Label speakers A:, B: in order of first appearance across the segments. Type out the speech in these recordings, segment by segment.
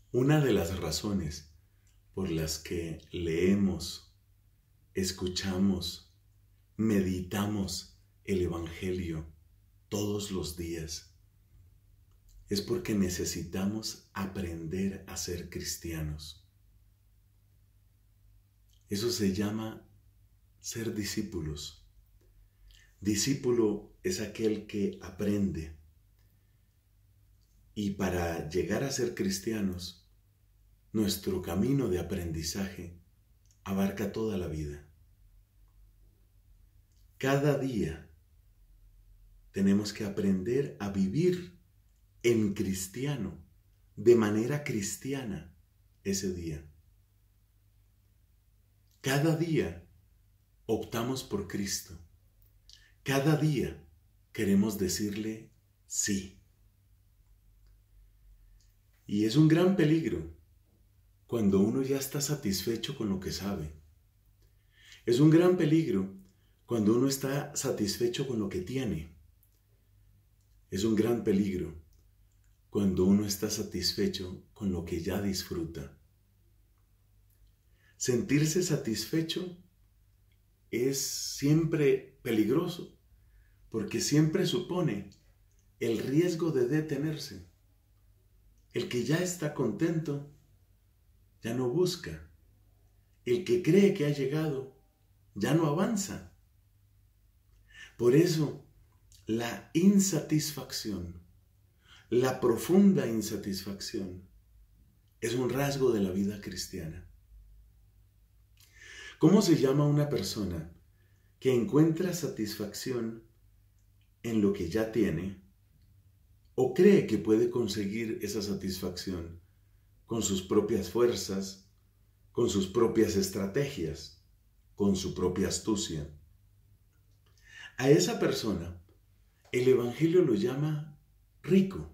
A: Una de las razones por las que leemos, escuchamos, meditamos el Evangelio todos los días es porque necesitamos aprender a ser cristianos. Eso se llama ser discípulos. Discípulo es aquel que aprende. Y para llegar a ser cristianos, nuestro camino de aprendizaje abarca toda la vida. Cada día tenemos que aprender a vivir en cristiano, de manera cristiana, ese día. Cada día optamos por Cristo. Cada día queremos decirle sí. Y es un gran peligro cuando uno ya está satisfecho con lo que sabe. Es un gran peligro cuando uno está satisfecho con lo que tiene. Es un gran peligro cuando uno está satisfecho con lo que ya disfruta. Sentirse satisfecho es siempre peligroso, porque siempre supone el riesgo de detenerse. El que ya está contento, ya no busca. El que cree que ha llegado, ya no avanza. Por eso, la insatisfacción, la profunda insatisfacción, es un rasgo de la vida cristiana. ¿Cómo se llama una persona que encuentra satisfacción en lo que ya tiene o cree que puede conseguir esa satisfacción con sus propias fuerzas, con sus propias estrategias, con su propia astucia? A esa persona el Evangelio lo llama rico.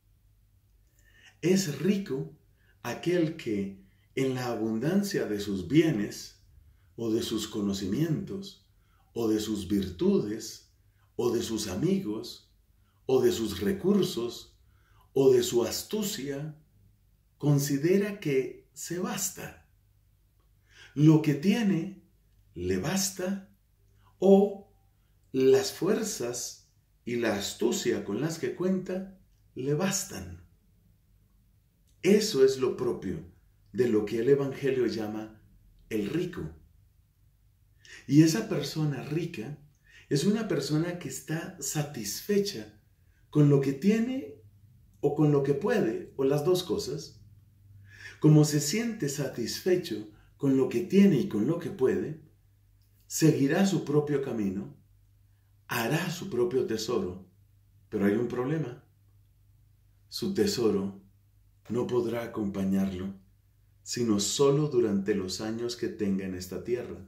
A: Es rico aquel que en la abundancia de sus bienes o de sus conocimientos o de sus virtudes o de sus amigos o de sus recursos o de su astucia considera que se basta. Lo que tiene le basta, o las fuerzas y la astucia con las que cuenta le bastan. Eso es lo propio de lo que el Evangelio llama el rico. Y esa persona rica es una persona que está satisfecha con lo que tiene o con lo que puede, o las dos cosas. Como se siente satisfecho con lo que tiene y con lo que puede, seguirá su propio camino, hará su propio tesoro, pero hay un problema. Su tesoro no podrá acompañarlo, sino solo durante los años que tenga en esta tierra.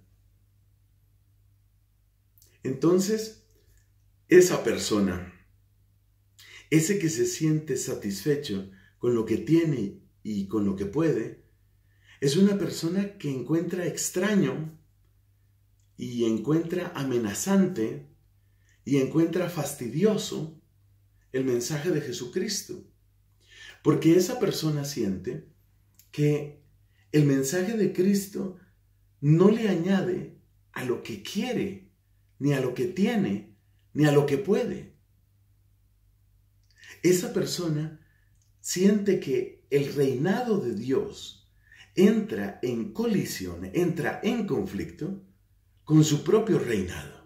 A: Entonces, esa persona, ese que se siente satisfecho con lo que tiene y con lo que puede, es una persona que encuentra extraño y encuentra amenazante y encuentra fastidioso el mensaje de Jesucristo. Porque esa persona siente que el mensaje de Cristo no le añade a lo que quiere, ni a lo que tiene, ni a lo que puede. Esa persona siente que el reinado de Dios entra en colisión, entra en conflicto con su propio reinado.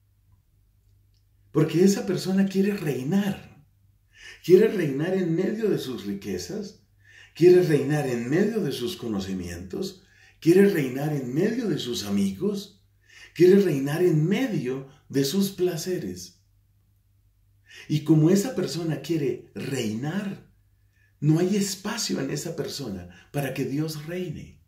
A: Porque esa persona quiere reinar en medio de sus riquezas, quiere reinar en medio de sus conocimientos, quiere reinar en medio de sus amigos, quiere reinar en medio de sus placeres. Y como esa persona quiere reinar, no hay espacio en esa persona para que Dios reine.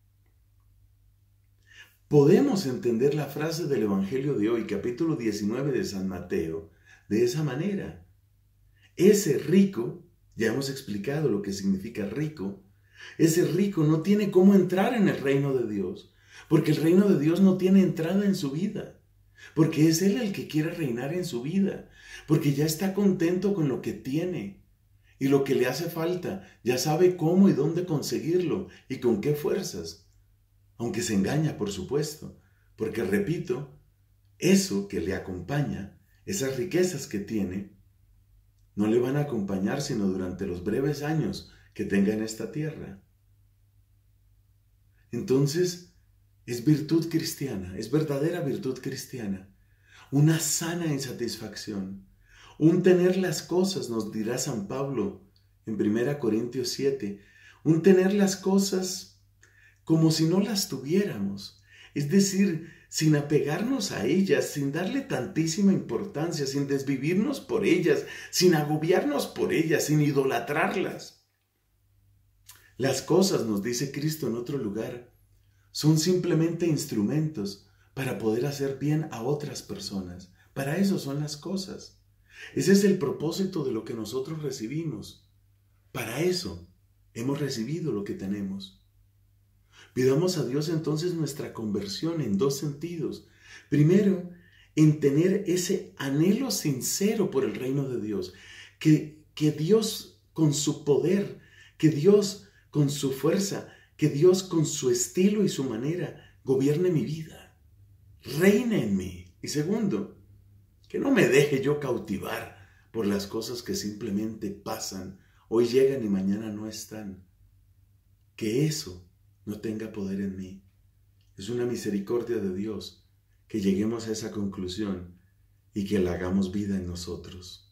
A: Podemos entender la frase del Evangelio de hoy, capítulo 19 de San Mateo, de esa manera. Ese rico, ya hemos explicado lo que significa rico, ese rico no tiene cómo entrar en el reino de Dios, porque el reino de Dios no tiene entrada en su vida, porque es Él el que quiere reinar en su vida, porque ya está contento con lo que tiene y lo que le hace falta, ya sabe cómo y dónde conseguirlo y con qué fuerzas. Aunque se engaña, por supuesto, porque repito, eso que le acompaña, esas riquezas que tiene, no le van a acompañar sino durante los breves años que tenga en esta tierra. Entonces, es virtud cristiana, es verdadera virtud cristiana, una sana insatisfacción, un tener las cosas, nos dirá San Pablo en 1 Corintios 7, un tener las cosas como si no las tuviéramos, es decir, sin apegarnos a ellas, sin darle tantísima importancia, sin desvivirnos por ellas, sin agobiarnos por ellas, sin idolatrarlas. Las cosas, nos dice Cristo en otro lugar, son simplemente instrumentos para poder hacer bien a otras personas. Para eso son las cosas. Ese es el propósito de lo que nosotros recibimos. Para eso hemos recibido lo que tenemos. Pidamos a Dios entonces nuestra conversión en dos sentidos. Primero, en tener ese anhelo sincero por el reino de Dios. Que Dios con su poder, que Dios con su fuerza, que Dios con su estilo y su manera gobierne mi vida, reine en mí. Y segundo, que no me deje yo cautivar por las cosas que simplemente pasan, hoy llegan y mañana no están. Que eso no tenga poder en mí. Es una misericordia de Dios que lleguemos a esa conclusión y que la hagamos vida en nosotros.